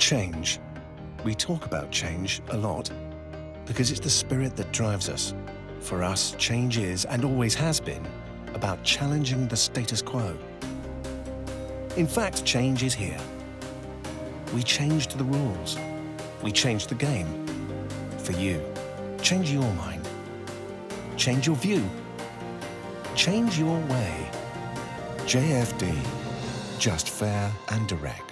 Change. We talk about change a lot because it's the spirit that drives us. For us, change is, and always has been, about challenging the status quo. In fact, change is here. We changed the rules. We changed the game. For you. Change your mind. Change your view. Change your way. JFD. Just fair and direct.